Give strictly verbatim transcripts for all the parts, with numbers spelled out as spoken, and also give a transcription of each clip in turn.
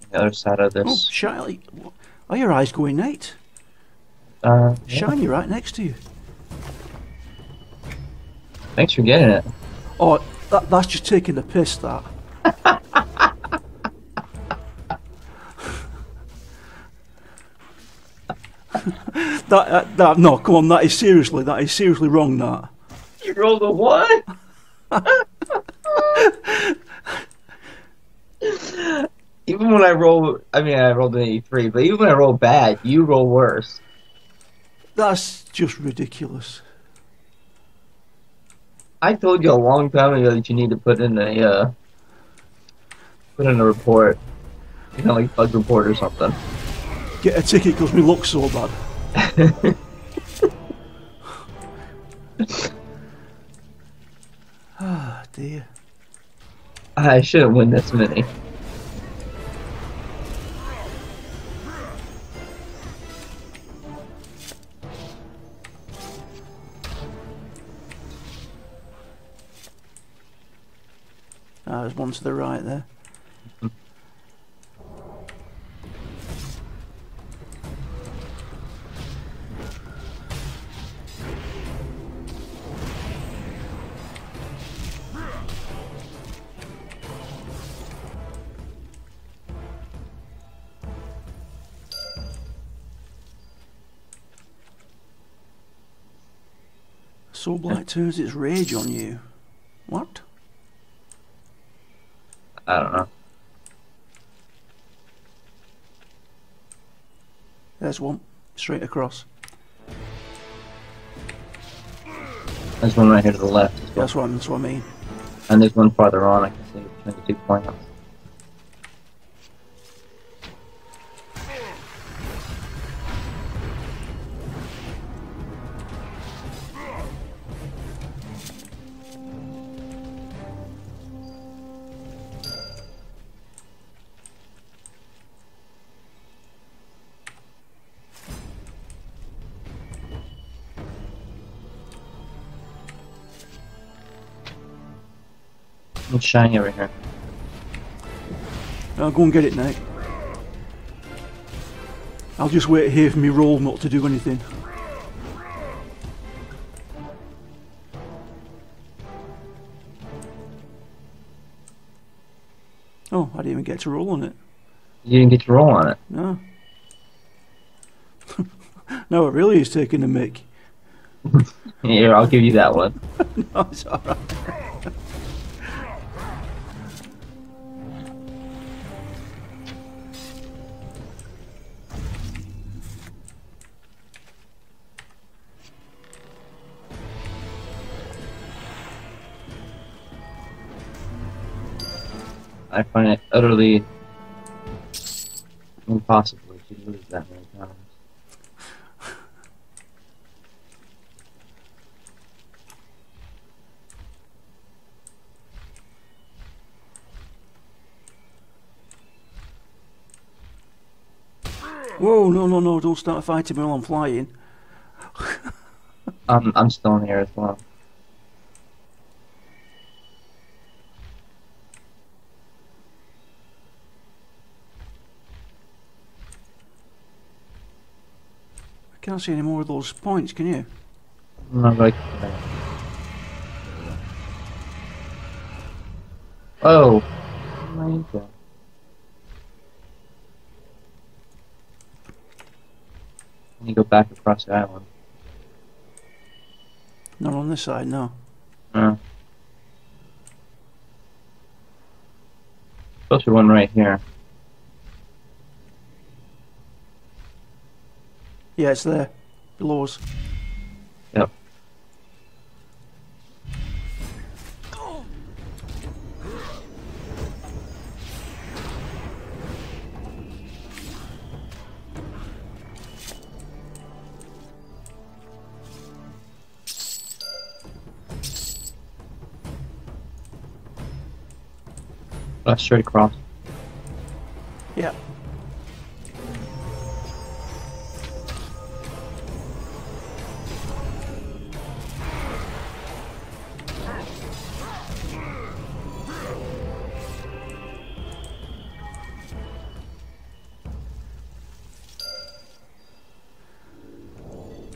the other side of Oh, this. Shiny. Are your eyes going night? Uh, yeah. Shiny right next to you. Thanks for getting it. Oh, that, that's just taking the piss, that. that, uh, that. No, come on, that is seriously, that is seriously wrong, that. You rolled a one? Even when I roll, I mean, I rolled an eighty-three, but even when I roll bad, you roll worse. That's just ridiculous. I told you a long time ago that you need to put in a uh, put in a report, you know, like bug report or something. Get a ticket because we look so bad. Ah, dear. I shouldn't win this many. Ah, there's one to the right there. Soul Blight turns its rage on you. What? I don't know. There's one. Straight across. There's one right here to the left as well. That's what, that's what I mean. And there's one farther on, I can see between the two plants. It's shiny over here. I'll go and get it now. I'll just wait here for me roll not to do anything. Oh, I didn't even get to roll on it. You didn't get to roll on it. No. No, it really is taking the mick. Here, I'll give you that one. No, it's alright. I find it utterly impossible to lose that many times. Whoa, no, no, no, don't start fighting me while I'm flying. I'm I'm still in here as well. I can't see any more of those points, can you? I'm like, oh, my God. Let me go back across the island. Not on this side, no. Uh, supposed to be one right here. Yeah, it's there. Below us. Yep. Uh, straight across. Yeah.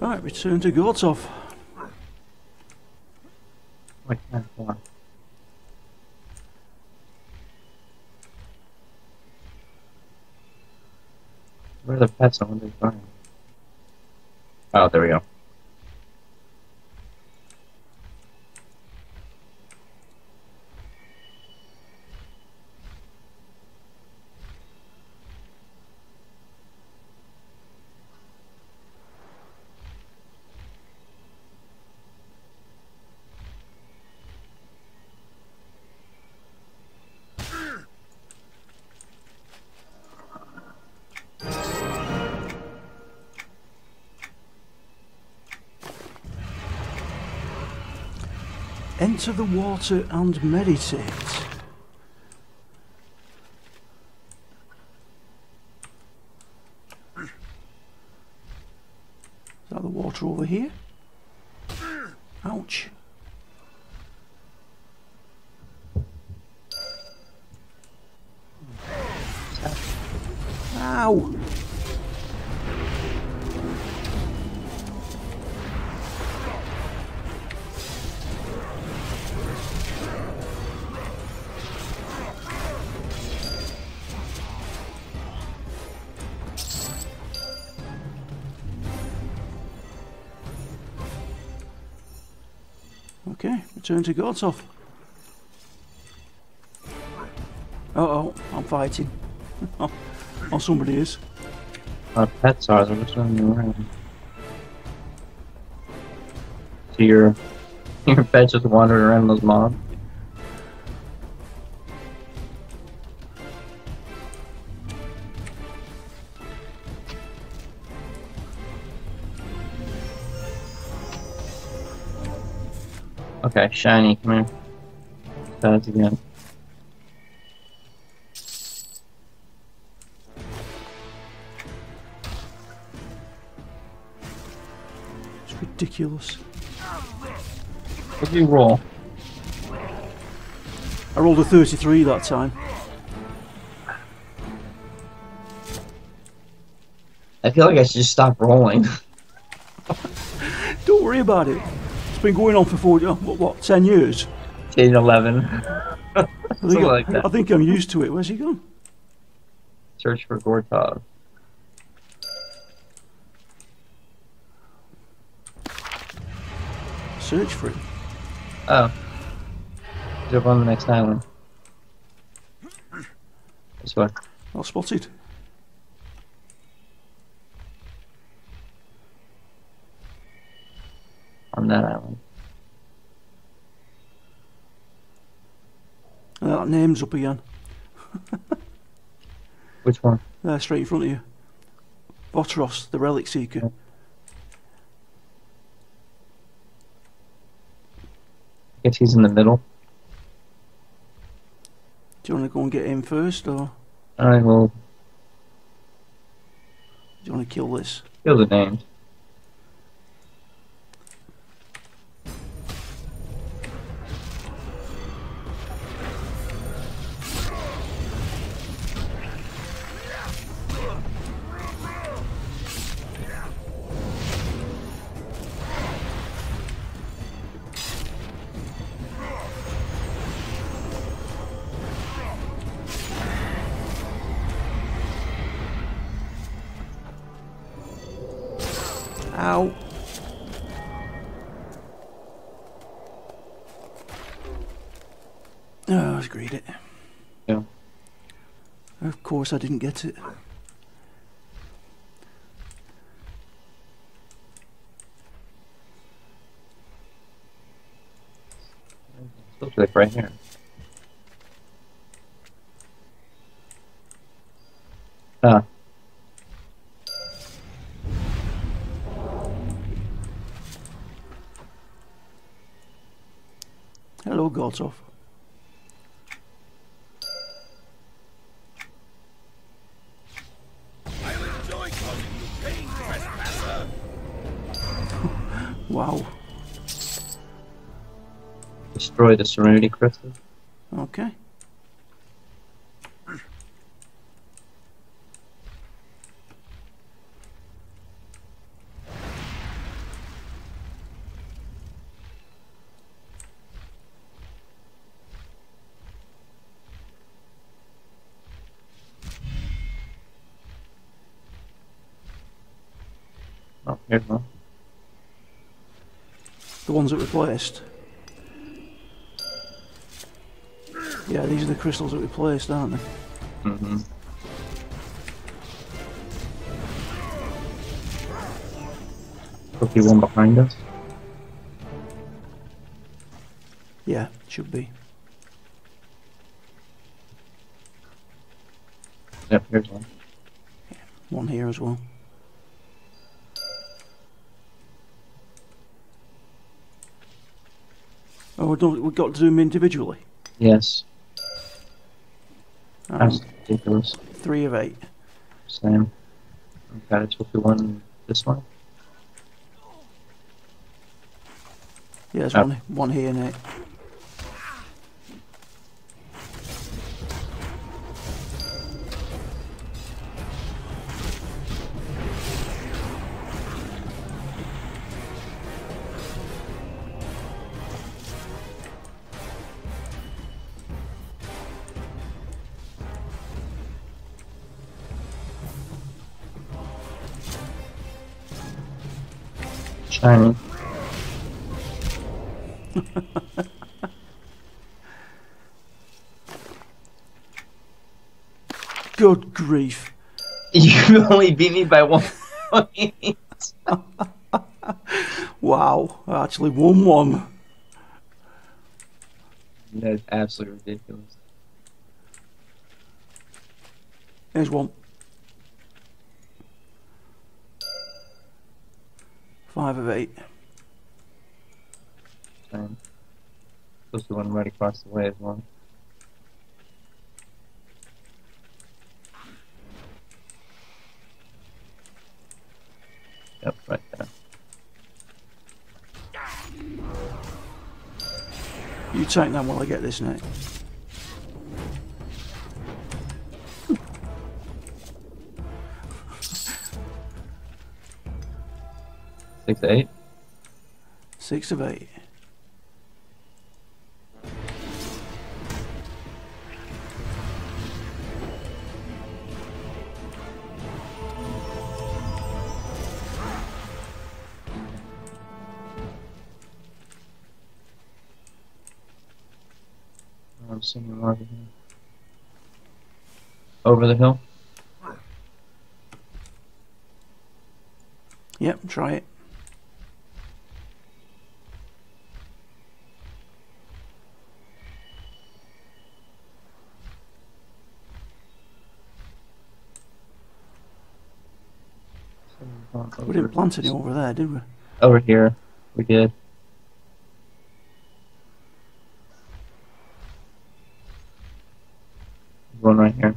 Right, return to Gortov. Wait, ten, four. Where are the pets? I wonder if they're going. Oh, there we go. Enter the water and meditate. Is that the water over here? Ouch. Ow! Okay, return to Gortov. Uh oh, I'm fighting. Oh, oh, somebody is. Our pets are, they're just running around. So your, your pet just wandering around those mobs? Okay, shiny, come here. Pads again. It's ridiculous. What did you roll? I rolled a thirty-three that time. I feel like I should just stop rolling. Don't worry about it. It's been going on for forty, oh, what, what, ten years? ten, eleven. I think, Something I, like that. I think I'm used to it. Where's he gone? Search for Gortov. Search for him. Oh. He's up on the next island. This way. Well spotted. On that island. And that name's up again. Which one? There, straight in front of you. Botros, the Relic Seeker. Yeah. Guess he's in the middle. Do you want to go and get him first, or Alright, well, do you want to kill this? kill the names. Ow. Oh, I was greedy. Yeah. Of course I didn't get it. Looks like right here. Ah. Hello, Gortov. I'll enjoy calling you pain, trespasser. Wow. Destroy the Serenity Crystal. Okay. Oh, here's one. The ones that we placed. Yeah, these are the crystals that we placed, aren't they? Mm-hmm. Could be one behind us. Yeah, should be. Yep, here's one. One here as well. Oh, we don't, we've got to do them individually. Yes. Um, That's ridiculous. three of eight. Same. Okay, it's the one. This one. Yeah, there's Oh. one, one here, Nate. Shiny. Good grief. You only beat me by one point. Wow, I actually won one. That's absolutely ridiculous. There's one. Five of eight. Same. Supposed to be one right across the way as well. Yep, right there. You take that while I get this, Nate. Six to eight. Six of eight. I'm seeing him over here. Over the hill. Yep, try it. We didn't plant any over there, did we? Over here, we did. One right here.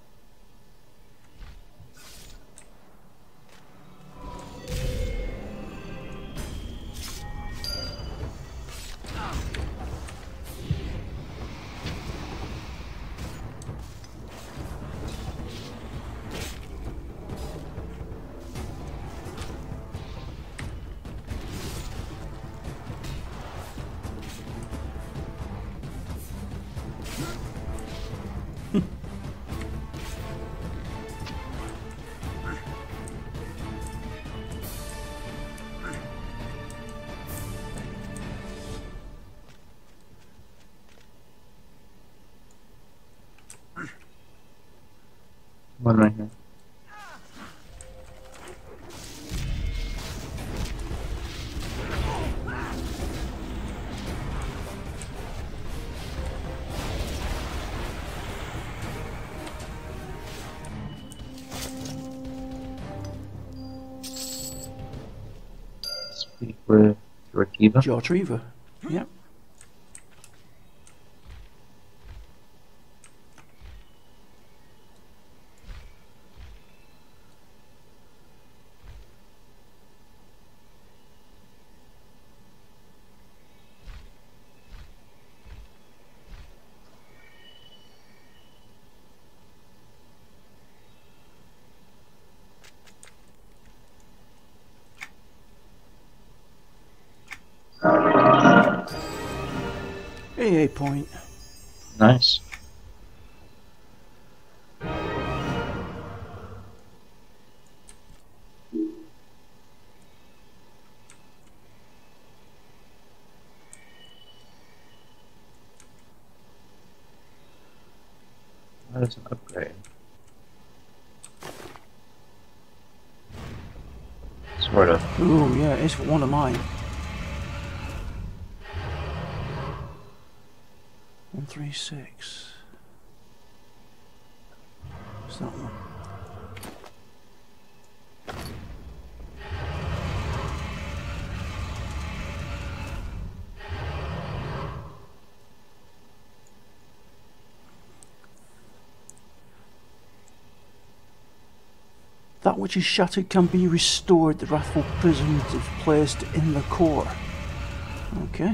One right here. Speak with Retiva. Jaw Retriever. Yep. A A point. Nice. That's an upgrade. Sort of. Ooh, yeah, it's one of mine. One three six. What's that one? That which is shattered can be restored. The wrathful prism is placed in the core. Okay.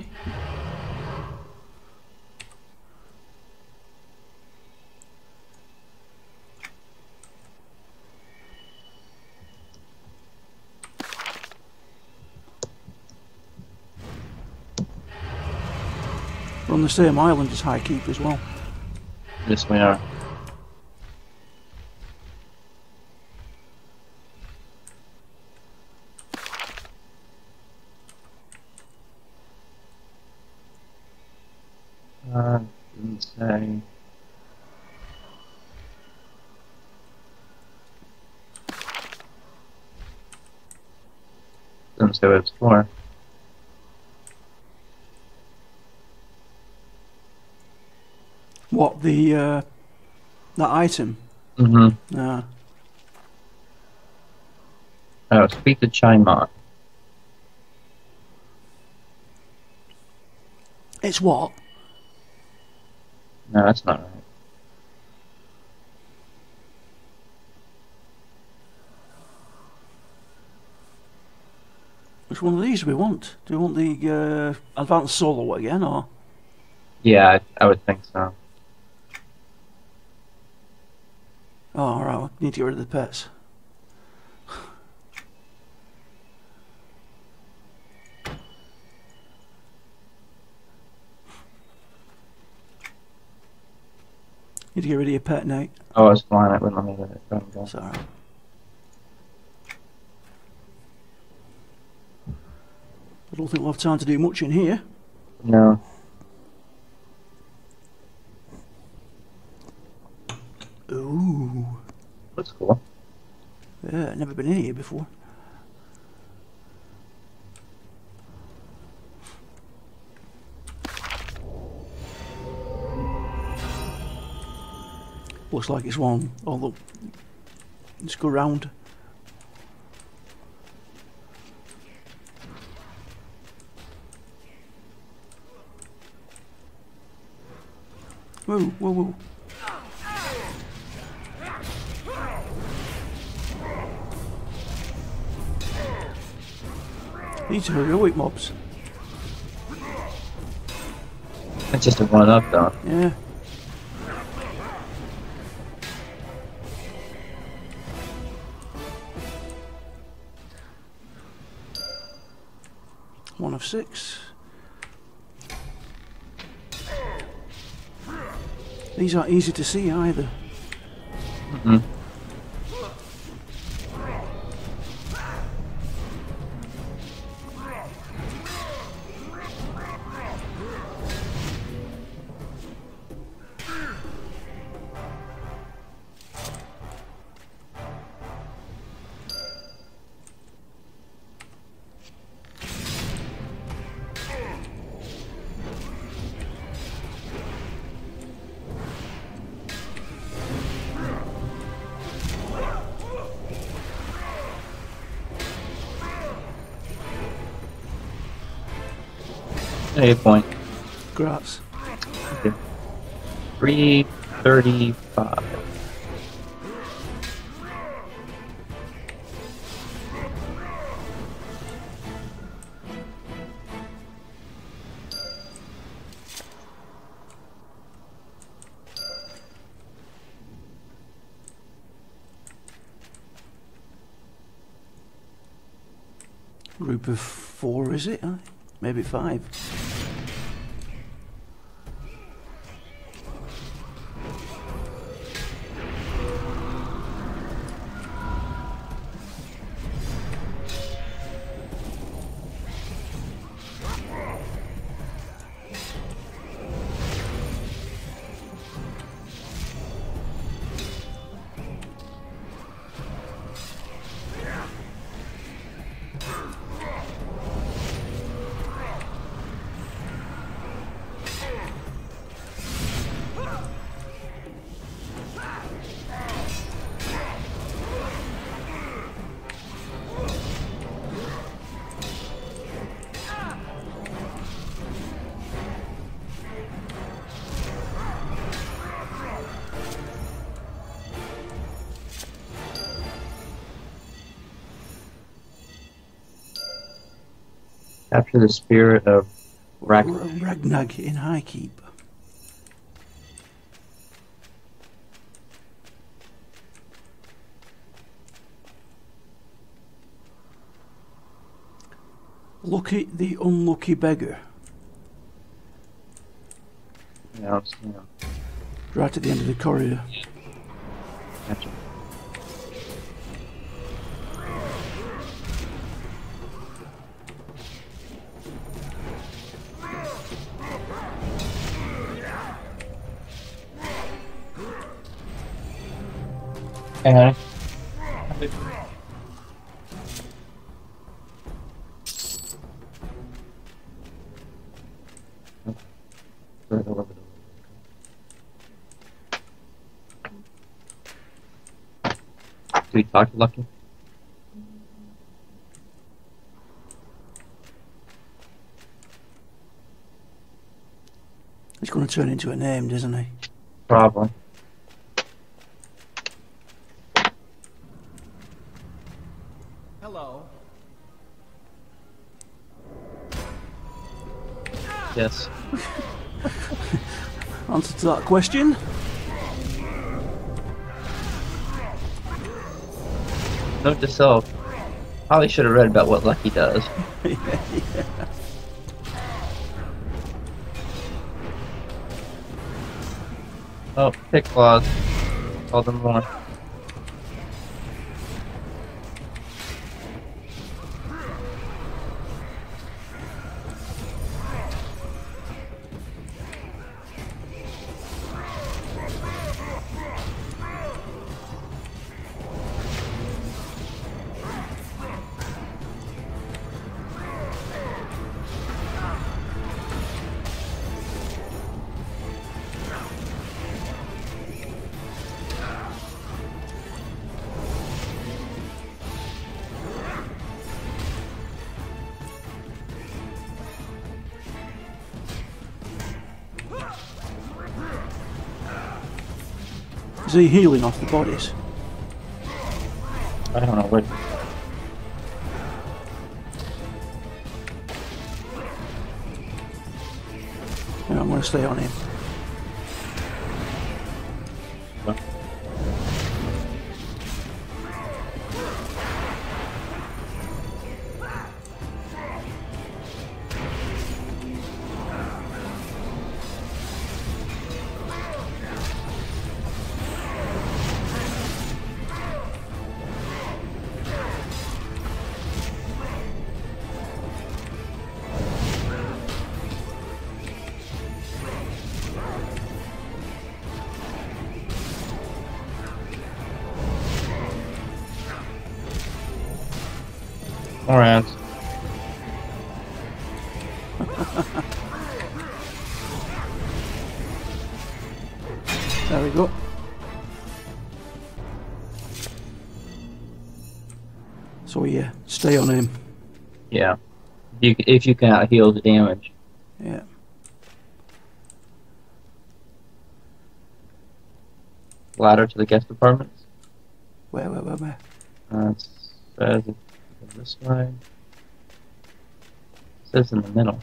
We're on the same island as Highkeep as well. Yes, we are. Uh, didn't say. Doesn't say what it's for. What, the, uh, that item? Mm-hmm. Nah. Oh, speak to Chaimon. It's what? No, that's not right. Which one of these do we want? Do we want the uh, advanced solo again, or? Yeah, I, I would think so. Oh, alright, we need to get rid of the pets. Need to get rid of your pet, Nate. Oh, it's fine. It wouldn't let me let it go. That's alright. I don't think we'll have time to do much in here. No. Ooh. That's cool. Yeah, never been in here before. Looks like it's one, although let's go round. Whoa, whoa, whoa. These are heroic mobs. It's just a one up though. Yeah. One of six. These aren't easy to see either. Mm-hmm. Hey, point. Grats. Okay. Three thirty-five. Group of four, is it? Huh? Maybe five. Capture the spirit of Rag. Ragnag in Highkeep. Lucky the unlucky beggar. Yeah, it's, you know, Right at the end of the corridor. gotcha. Hang on. Do we talk to Lucky? He's going to turn into a name, doesn't he? Probably. Hello. Yes. Answer to that question? Note to self. Probably should have read about what Lucky does. Yeah. Oh, pick claws. All them one. Is he healing off the bodies? I don't know what. Yeah, I'm going to stay on him. What? More ants. There we go. So yeah, stay on him. Yeah. You, if you cannot heal the damage. Yeah. Ladder to the guest apartments. Where, where, where, where? Uh, it says it's this way. It says in the middle.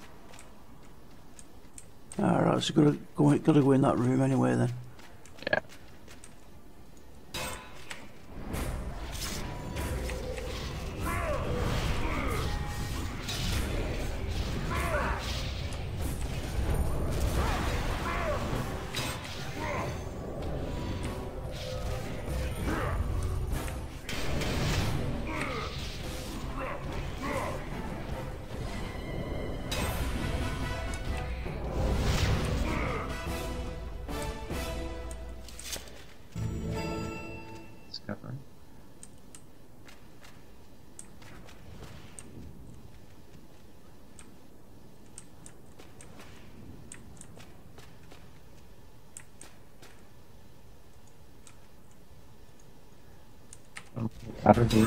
Alright, so gotta go, gotta go in that room anyway then. Yeah. Discover. Ladder D.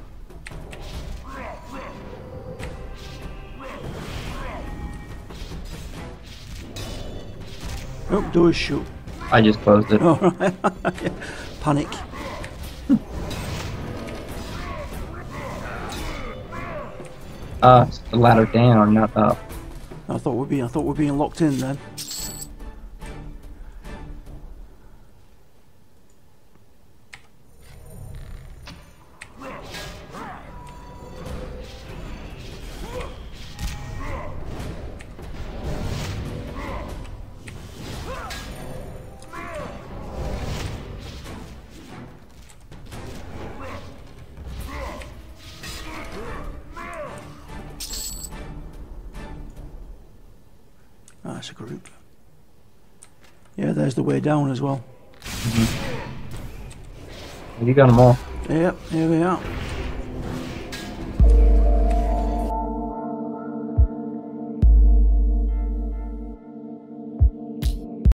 Oh, door's shut. I just closed it. Alright. Panic. Uh, it's the ladder down, not up. I thought we'd be. I thought we're being locked in then. That's a group. Yeah, there's the way down as well. Mm-hmm. You got them all. Yep, here we are.